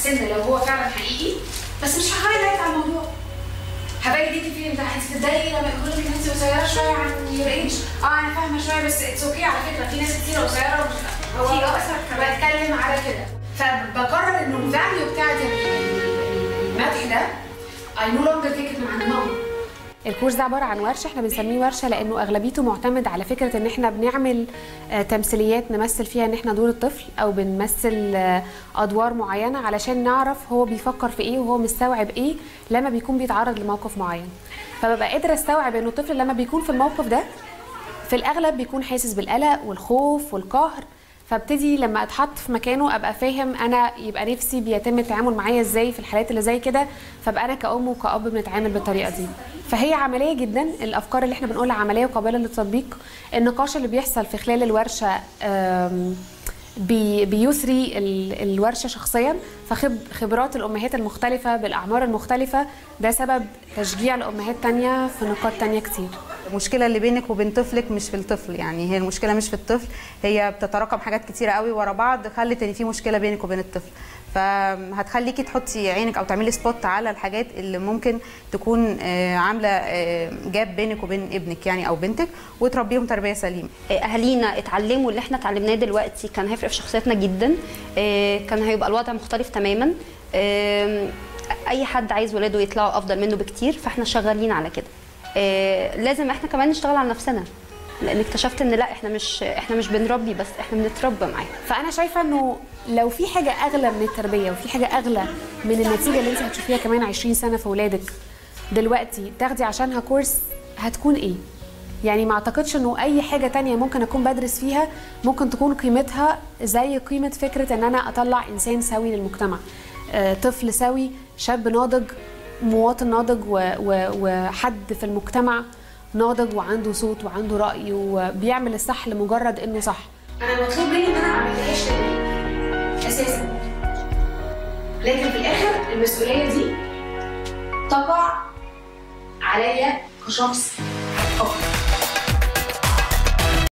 السن لو هو فعلا حقيقي، بس مش ههايلايت على الموضوع. هبقى جديدي فين ده؟ انت تتضايقي لما يقول لك ان انت قصيره شويه عن يور ايج. انا فاهمه شويه، بس اتس اوكي على فكره، في ناس كتير قصيره هو اقصر كمان. بتكلم على كده، فبقرر انه الفاليو بتاعت المدح ده I no longer take it من عند ماما. الكورس ده عباره عن ورشه، احنا بنسميه ورشه لانه اغلبيته معتمد على فكره ان احنا بنعمل تمثيليات نمثل فيها ان احنا دور الطفل، او بنمثل ادوار معينه علشان نعرف هو بيفكر في ايه وهو مستوعب ايه لما بيكون بيتعرض لموقف معين. فببقى قادره استوعب انه الطفل لما بيكون في الموقف ده في الاغلب بيكون حاسس بالقلق والخوف والقهر، فابتدي لما اتحط في مكانه ابقى فاهم انا يبقى نفسي بيتم التعامل معايا ازاي في الحالات اللي زي كده، فبقى انا كأم وكأب بنتعامل بالطريقه دي. فهي عمليه جدا، الافكار اللي احنا بنقولها عمليه وقابله للتطبيق. النقاش اللي بيحصل في خلال الورشه بيثري الورشه شخصيا، فخبرات الامهات المختلفه بالاعمار المختلفه ده سبب تشجيع لامهات تانية في نقاط تانية كتير. المشكله اللي بينك وبين طفلك مش في الطفل، يعني هي المشكله مش في الطفل، هي بتتراكم حاجات كتيره قوي ورا بعض خلت ان في مشكله بينك وبين الطفل، فهتخليكي تحطي عينك او تعملي سبوت على الحاجات اللي ممكن تكون عامله جاب بينك وبين ابنك يعني او بنتك، وتربيهم تربيه سليمه. اهالينا اتعلموا اللي احنا اتعلمناه دلوقتي كان هيفرق في شخصيتنا جدا، كان هيبقى الوضع مختلف تماما. اي حد عايز ولاده يطلعوا افضل منه بكتير، فاحنا شغالين على كده. لازم احنا كمان نشتغل على نفسنا، لان اكتشفت ان لا احنا مش بنربي بس، احنا بنتربى معاه. فانا شايفه انه لو في حاجه اغلى من التربيه وفي حاجه اغلى من النتيجه اللي انت هتشوفيها كمان 20 سنه في ولادك دلوقتي تاخدي عشانها كورس، هتكون ايه؟ يعني ما اعتقدش انه اي حاجه تانية ممكن اكون بدرس فيها ممكن تكون قيمتها زي قيمه فكره ان انا اطلع انسان سوي للمجتمع، طفل سوي، شاب ناضج، مواطن ناضج، وحد في المجتمع ناضج وعنده صوت وعنده رأي وبيعمل الصح لمجرد انه صح. انا مطلوب مني ان انا ما اعملهاش اساسا، لكن في الاخر المسؤوليه دي تقع عليا كشخص فقط.